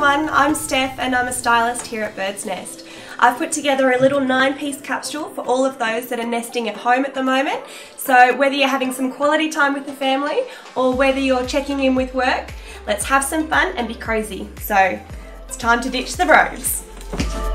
everyone, I'm Steph and I'm a stylist here at Bird's Nest. I've put together a little 9-piece capsule for all of those that are nesting at home at the moment. So whether you're having some quality time with the family or whether you're checking in with work, let's have some fun and be cozy. So it's time to ditch the robes.